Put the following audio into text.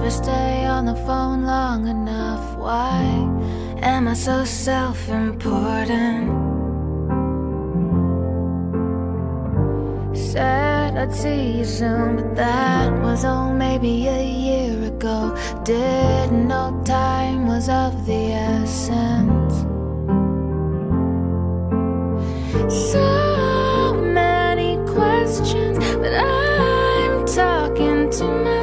never stay on the phone long enough. Why am I so self-important? Said I'd see you soon, but that was maybe a year ago. Didn't know time was of the essence. So many questions, but I'm talking to myself.